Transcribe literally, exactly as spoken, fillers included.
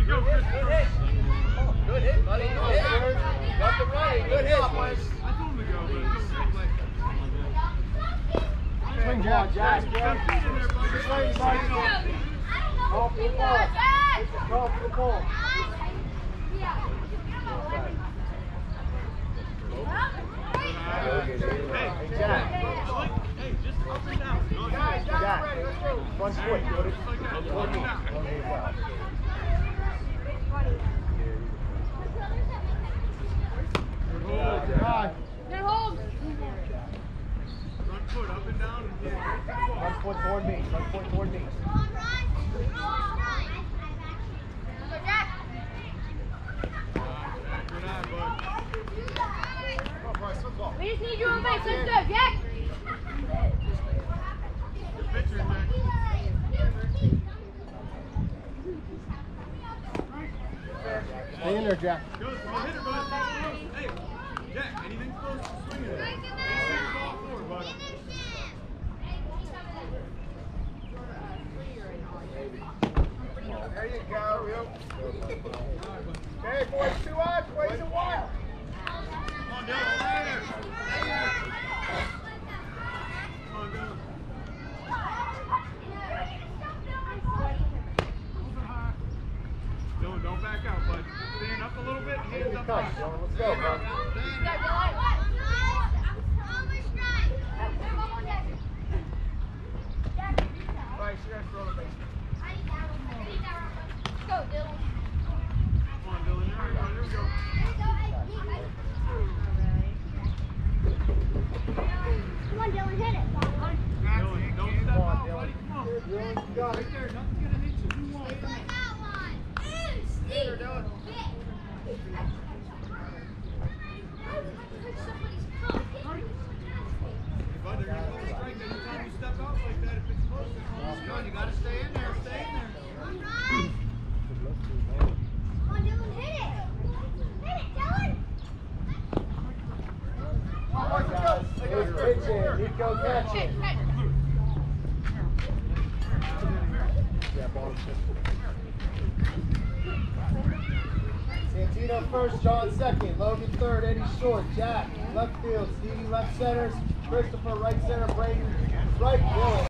Good hit, good hit. Good hit, buddy. Good hit. Got the right. Good hit. I told him to go, but it took him late. Swing, Jack. Jack. Jack. Swing, Mike. Call for the ball. Call for the ball. Hey, Jack. Hey, just up and down. Jack. Jack. One foot. Put it. One knee. Good hold. Good hold. Front foot up and down. One foot toward me. One foot toward me. Good eye, bud. We just need you on base. Let's go, Jack. Good pitcher, Jack. Stay in there, Jack. Go, come on, hit her, bud. Hey, Jack, anything close to swinging it. Anything ball forward, bud. There you go. Okay, boys, two outs, boys, and one. Come on, Dylan, stay there. Stay there. Come on, Dylan. Dylan, don't back out, bud. Stand up a little bit, hands up high. Let's go, bro. Bryce, you gotta throw the base. Go, Dylan. Come on, Dylan. There we go. There we go. Come on, Dylan, hit it. Dylan, don't step Come on, out, Dylan. buddy. Come on. Dylan, you got it. Right there. Nothing's gonna hit you. Come on. There, Dylan. Hey, bud, they're gonna call a strike anytime you step out like that if it's close. John, you gotta stay in there. Stay in there. Come on, Dylan, hit it. Hit it, Dylan. Here's pitching. Nico catching. Santino first, John second, Logan third, Eddie short, Jack left field, Stevie left center, Christopher right center, Brayden right field.